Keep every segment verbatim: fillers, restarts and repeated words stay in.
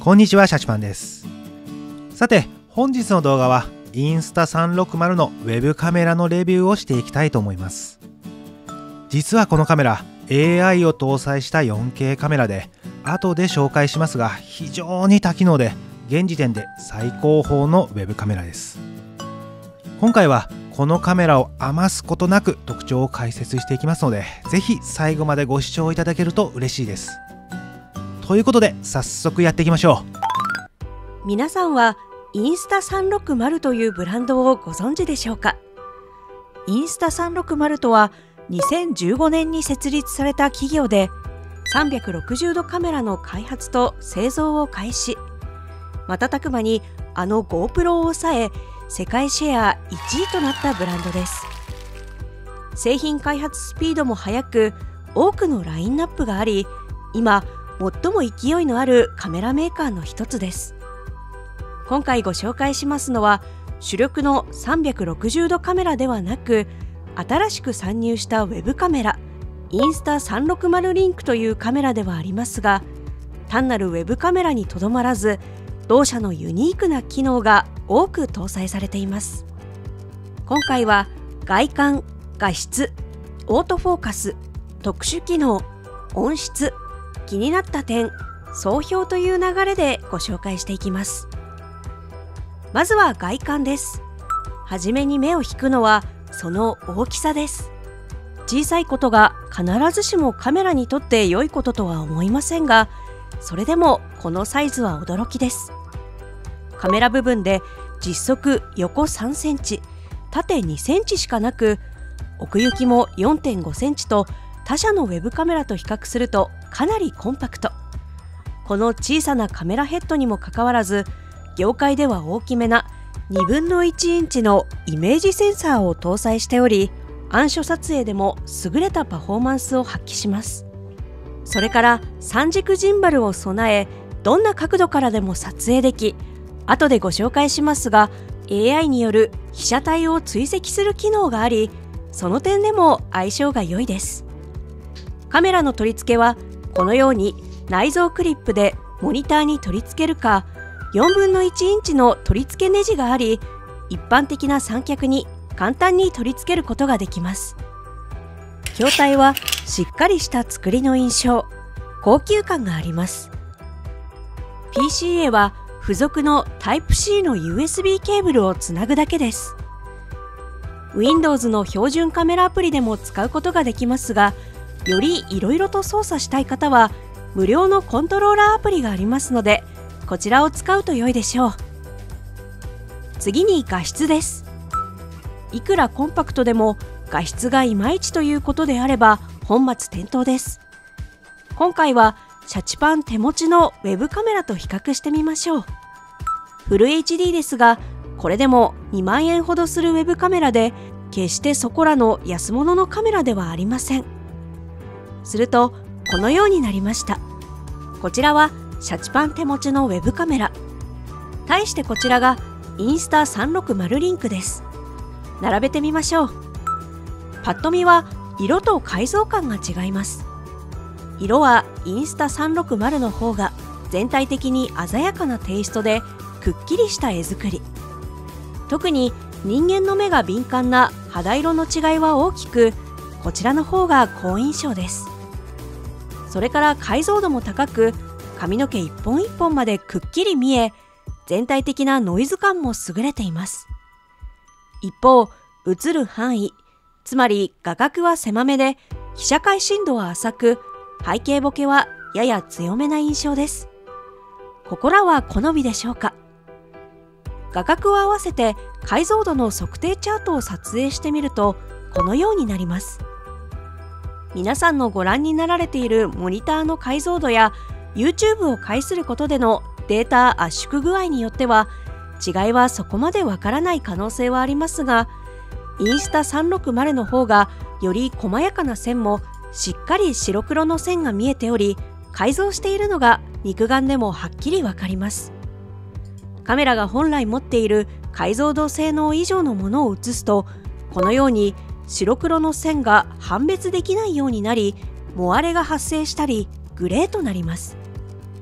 こんにちは、シャチパンです。さて、本日の動画はインスタさんろくまるのウェブカメラのレビューをしていきたいと思います。実はこのカメラ エーアイ を搭載した よんケー カメラで、後で紹介しますが非常に多機能で現時点で最高峰のウェブカメラです。今回はこのカメラを余すことなく特徴を解説していきますので、ぜひ最後までご視聴いただけると嬉しいです。ということで早速やっていきましょう。皆さんはインスタさんろくまるというブランドをご存知でしょうか。インスタさんろくまるとはにせんじゅうごねんに設立された企業で、さんびゃくろくじゅうどカメラの開発と製造を開始。瞬く間にあの GoPro を抑え、世界シェアいちいとなったブランドです。製品開発スピードも速く、多くのラインナップがあり、今最も勢いのあるカメラメーカーの一つです。今回ご紹介しますのは、主力のさんびゃくろくじゅうどカメラではなく、新しく参入したウェブカメラインスタさんろくまるリンクというカメラではありますが、単なるウェブカメラにとどまらず、同社のユニークな機能が多く搭載されています。今回は外観、画質、オートフォーカス、特殊機能、音質、気になった点、総評という流れでご紹介していきます。まずは外観です。はじめに目を引くのはその大きさです。小さいことが必ずしもカメラにとって良いこととは思いませんが、それでもこのサイズは驚きです。カメラ部分で実測横さんセンチ、縦にセンチしかなく、奥行きも よんてんごセンチと他社のウェブカメラと比較するとかなりコンパクト。この小さなカメラヘッドにもかかわらず、業界では大きめなにぶんのいちインチのイメージセンサーを搭載しており、暗所撮影でも優れたパフォーマンスを発揮します。それから三軸ジンバルを備え、どんな角度からでも撮影でき、後でご紹介しますが エーアイ による被写体を追跡する機能があり、その点でも相性が良いです。カメラの取り付けはこのように内蔵クリップでモニターに取り付けるか、よんぶんのいちインチの取り付けネジがあり、一般的な三脚に簡単に取り付けることができます。筐体はしっかりした作りの印象、高級感があります。 ピーシーエー は付属の タイプシー の ユーエスビー ケーブルをつなぐだけです。 Windows の標準カメラアプリでも使うことができますが、よりいろいろと操作したい方は無料のコントローラーアプリがありますので、こちらを使うと良いでしょう。次に画質です。いくらコンパクトでも画質がいまいちということであれば本末転倒です。今回はシャチパン手持ちのウェブカメラと比較してみましょう。フル エイチディー ですが、これでもにまんえんほどするウェブカメラで、決してそこらの安物のカメラではありません。するとこのようになりました。こちらはシャチパン手持ちのウェブカメラ。対してこちらがインスタさんろくまるリンクです。並べてみましょう。パッと見は色と解像感が違います。色はインスタさんろくまるの方が全体的に鮮やかなテイストで、くっきりした絵作り。特に人間の目が敏感な肌色の違いは大きく、こちらの方が好印象です。それから解像度も高く、髪の毛一本一本までくっきり見え、全体的なノイズ感も優れています。一方、映る範囲、つまり画角は狭めで、被写界深度は浅く、背景ボケはやや強めな印象です。ここらは好みでしょうか。画角を合わせて解像度の測定チャートを撮影してみると、このようになります。皆さんのご覧になられているモニターの解像度や YouTube を介することでのデータ圧縮具合によっては違いはそこまでわからない可能性はありますが、インスタさんろくまるの方がより細やかな線もしっかり白黒の線が見えており、改造しているのが肉眼でもはっきりわかります。カメラが本来持っている解像度性能以上のものを映すと、このように白黒の線が判別できないようになり、モアレが発生したりグレーとなります。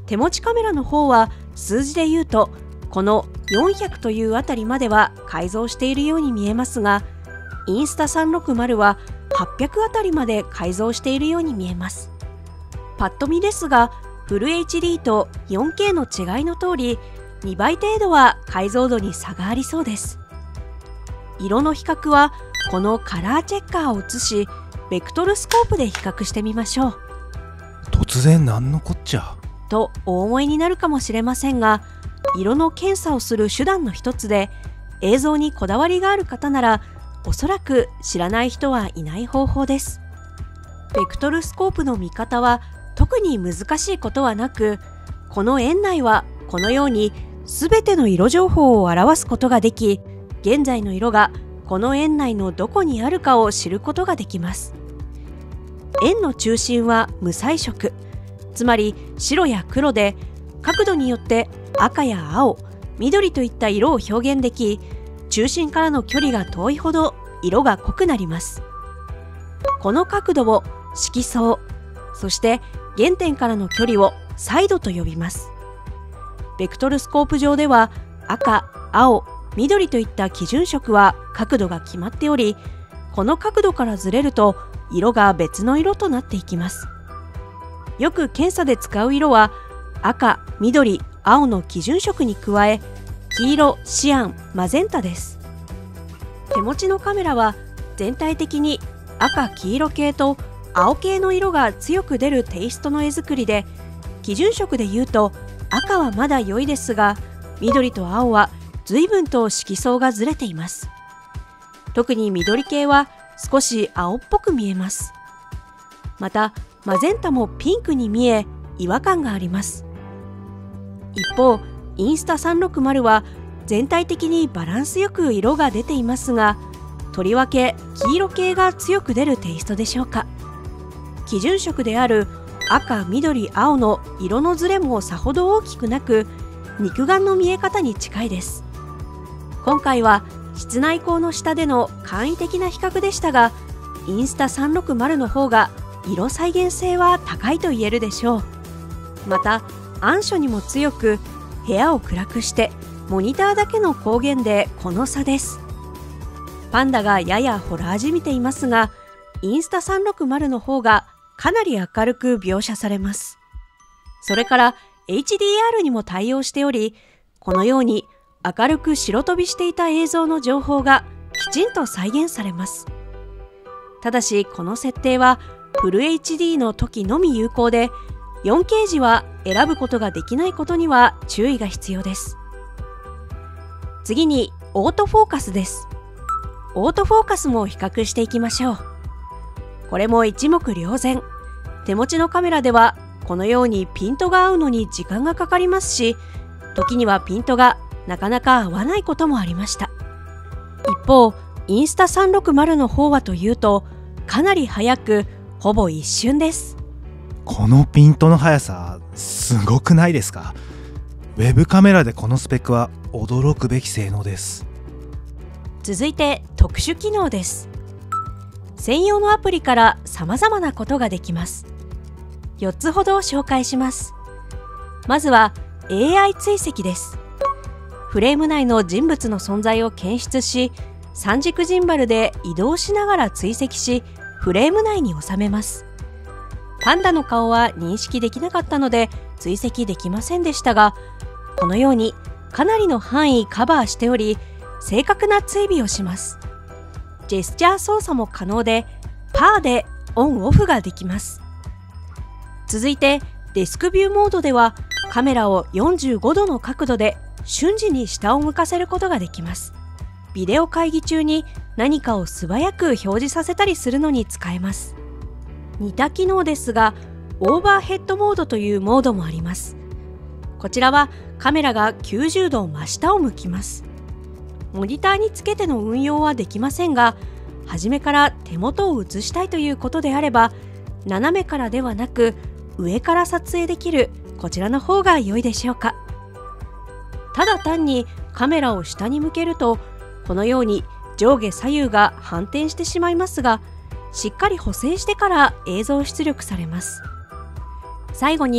手持ちカメラの方は数字で言うとこのよんひゃくというあたりまでは改造しているように見えますが、インスタさんろくまるははっぴゃくあたりまで改造しているように見えます。パッと見ですが、フル エイチディー と よんケー の違いの通り、にばい程度は解像度に差がありそうです。色の比較はこのカラーチェッカーを映し、ベクトルスコープで比較してみましょう。 突然なんのこっちゃとお思いになるかもしれませんが、色の検査をする手段の一つで、映像にこだわりがある方ならおそらく知らない人はいない方法です。ベクトルスコープの見方は特に難しいことはなく、この円内はこのように全ての色情報を表すことができ、現在の色がこの円内のどこにあるかを知ることができます。円の中心は無彩色、つまり白や黒で、角度によって赤や青、緑といった色を表現でき、中心からの距離が遠いほど色が濃くなります。この角度を色相、そして原点からの距離を彩度と呼びます。ベクトルスコープ上では赤、青、緑といった基準色は角度が決まっており、この角度からずれると色が別の色となっていきます。よく検査で使う色は赤、緑、青の基準色に加え、黄色、シアン、マゼンタです。手持ちのカメラは全体的に赤・黄色系と青系の色が強く出るテイストの絵作りで、基準色でいうと赤はまだ良いですが、緑と青は随分と色相がずれています。特に緑系は少し青っぽく見えます。またマゼンタもピンクに見え違和感があります。一方インスタさんろくまるは全体的にバランスよく色が出ていますが、とりわけ黄色系が強く出るテイストでしょうか。基準色である赤、緑、青の色のずれもさほど大きくなく、肉眼の見え方に近いです。今回は室内光の下での簡易的な比較でしたが、インスタさんろくまるの方が色再現性は高いと言えるでしょう。また暗所にも強く、部屋を暗くしてモニターだけの光源でこの差です。パンダがややホラーじみていますが、インスタさんろくまるの方がかなり明るく描写されます。それから エイチディーアール にも対応しており、このように明るく白飛びしていた映像の情報がきちんと再現されます。ただしこの設定はフル エイチディー の時のみ有効で、よんケー 時は選ぶことができないことには注意が必要です。次にオートフォーカスです。オートフォーカスも比較していきましょう。これも一目瞭然。手持ちのカメラではこのようにピントが合うのに時間がかかりますし、時にはピントがなかなか合わないこともありました。一方インスタさんろくまるの方はというと、かなり速くほぼ一瞬です。 このピントの速さすごくないですか。ウェブカメラでこのスペックは驚くべき性能です。 続いて特殊機能です。専用のアプリから様々なことができます。よっつほど紹介します。まずは エーアイ 追跡です。フレーム内の人物の存在を検出し、三軸ジンバルで移動しながら追跡し、フレーム内に収めます。パンダの顔は認識できなかったので追跡できませんでしたが、このようにかなりの範囲カバーしており、正確な追尾をします。ジェスチャー操作も可能で、パーでオンオフができます。続いてデスクビューモードでは、カメラをよんじゅうごどの角度で瞬時に下を向かせることができます。ビデオ会議中に何かを素早く表示させたりするのに使えます。似た機能ですが、オーバーヘッドモードというモードもあります。こちらはカメラがきゅうじゅうど真下を向きます。モニターにつけての運用はできませんが、初めから手元を映したいということであれば、斜めからではなく上から撮影できるこちらの方が良いでしょうか。ただ単にカメラを下に向けると、このように上下左右が反転してしまいますが、しっかり補正してから映像出力されます。最後に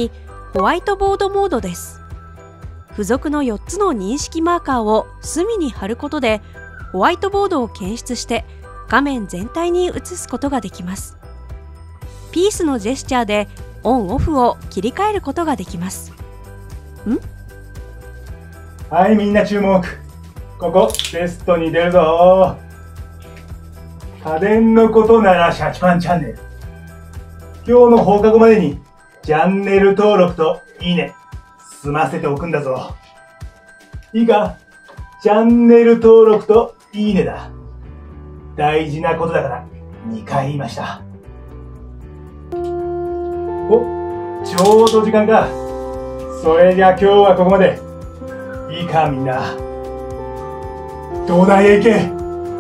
ホワイトボードモードです。付属のよっつの認識マーカーを隅に貼ることでホワイトボードを検出して画面全体に映すことができます。ピースのジェスチャーでオンオフを切り替えることができます。ん? はい、みんな注目。ここテストに出るぞ。家電のことならシャチパンチャンネル。今日の放課後までにチャンネル登録といいね済ませておくんだぞ。いいか、チャンネル登録といいねだ。大事なことだからにかい言いました。お、ちょうど時間か。それじゃあ今日はここまで。いいかみんな、東大へ行け。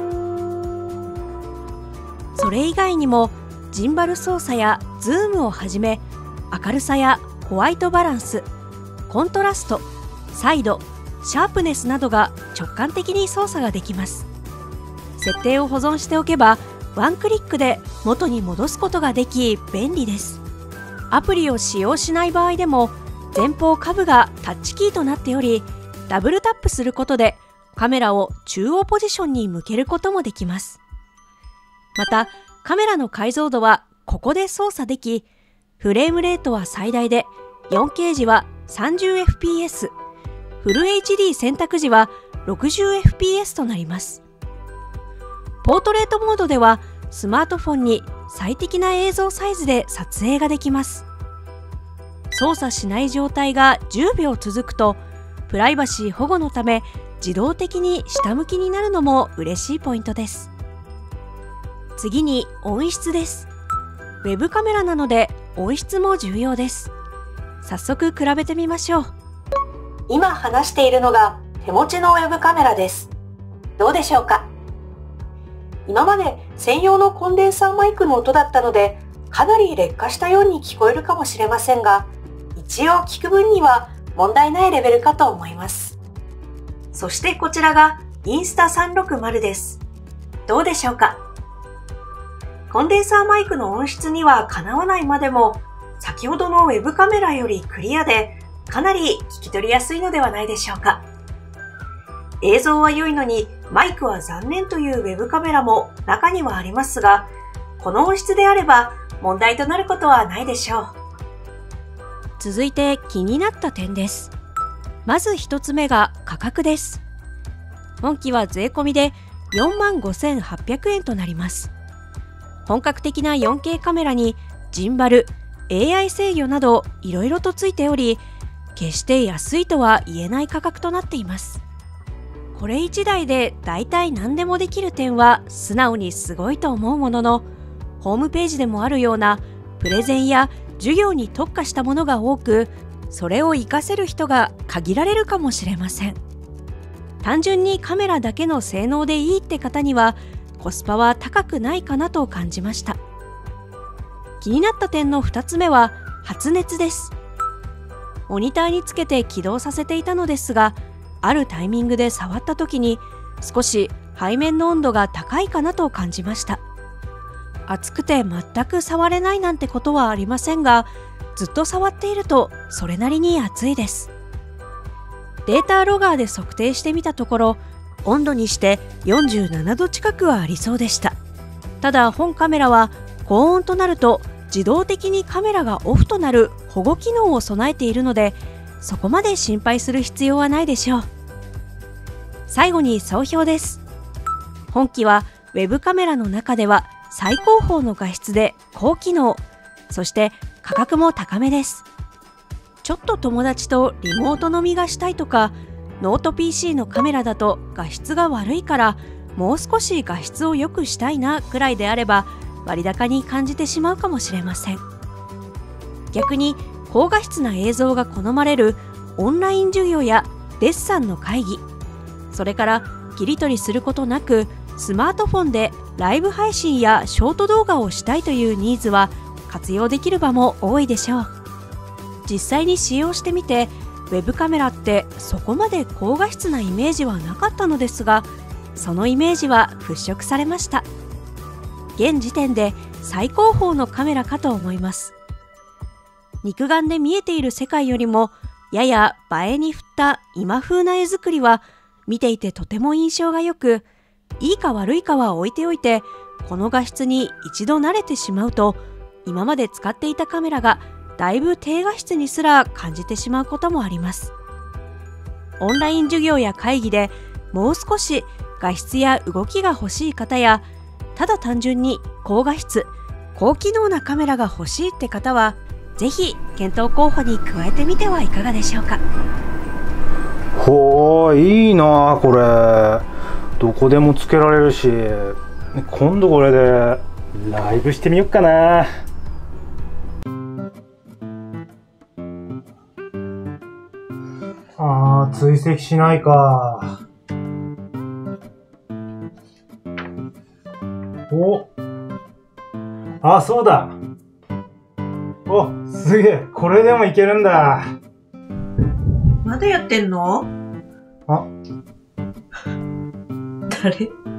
それ以外にもジンバル操作やズームをはじめ、明るさやホワイトバランス、コントラスト、サイド、シャープネスなどが直感的に操作ができます。設定を保存しておけばワンクリックで元に戻すことができ便利です。アプリを使用しない場合でも前方下部がタッチキーとなっており、ダブルタップすることでカメラを中央ポジションに向けることもできます。またカメラの解像度はここで操作でき、フレームレートは最大で よんケー 時は さんじゅうエフピーエス、フル エイチディー 選択時は ろくじゅうエフピーエス となります。ポートレートモードではスマートフォンに最適な映像サイズで撮影ができます。操作しない状態がじゅうびょう続くと、プライバシー保護のため自動的に下向きになるのも嬉しいポイントです。次に音質です。ウェブカメラなので音質も重要です。早速比べてみましょう。今話しているのが手持ちのウェブカメラです。どうでしょうか。今まで専用のコンデンサーマイクの音だったので、かなり劣化したように聞こえるかもしれませんが、一応聞く分には問題ないレベルかと思います。そしてこちらがインスタさんろくまるです。どうでしょうか。コンデンサーマイクの音質にはかなわないまでも、先ほどのウェブカメラよりクリアでかなり聞き取りやすいのではないでしょうか。映像は良いのにマイクは残念というウェブカメラも中にはありますが、この音質であれば問題となることはないでしょう。続いて気になった点です。まず一つ目が価格です。本機は税込みで よんまんごせんはっぴゃくえんとなります。本格的な よんケー カメラにジンバル、エーアイ 制御などいろいろとついており、決して安いとは言えない価格となっています。これいちだいで大体何でもできる点は素直にすごいと思うものの、ホームページでもあるようなプレゼンや授業に特化したものが多く、それを活かせる人が限られるかもしれません。単純にカメラだけの性能でいいって方にはコスパは高くないかなと感じました。気になった点のふたつめは発熱です。モニターにつけて起動させていたのですが、あるタイミングで触った時に少し背面の温度が高いかなと感じました。熱くて全く触れないなんてことはありませんが、ずっと触っているとそれなりに熱いです。データロガーで測定してみたところ、温度にしてよんじゅうななど近くはありそうでした。ただ本カメラは高温となると自動的にカメラがオフとなる保護機能を備えているので、そこまで心配する必要はないでしょう。最後に総評です。本機はウェブカメラの中では最高峰の画質で高機能、そして価格も高めです。ちょっと友達とリモート飲みがしたいとか、ノート ピーシー のカメラだと画質が悪いからもう少し画質を良くしたいなくらいであれば割高に感じてしまうかもしれません。逆に高画質な映像が好まれるオンライン授業やデッサンの会議、それから切り取りすることなくスマートフォンでライブ配信やショート動画をしたいというニーズは活用できる場も多いでしょう。実際に使用してみて、ウェブカメラってそこまで高画質なイメージはなかったのですが、そのイメージは払拭されました。現時点で最高峰のカメラかと思います。 肉眼で見えている世界よりもやや映えに振った今風な絵作りは見ていてとても印象が良く、いいか悪いかは置いておいて、この画質に一度慣れてしまうと、今まで使っていたカメラがだいぶ低画質にすら感じてしまうこともあります。オンライン授業や会議でもう少し画質や動きが欲しい方や、ただ単純に高画質、高機能なカメラが欲しいって方は、ぜひ検討候補に加えてみてはいかがでしょうか。 ほー、いいなこれ。どこでもつけられるし、今度これでライブしてみよっかな。あー、追跡しないか。お、あ、そうだ。お、すげえ、これでもいけるんだ。 まだやってんの？ あ、 誰？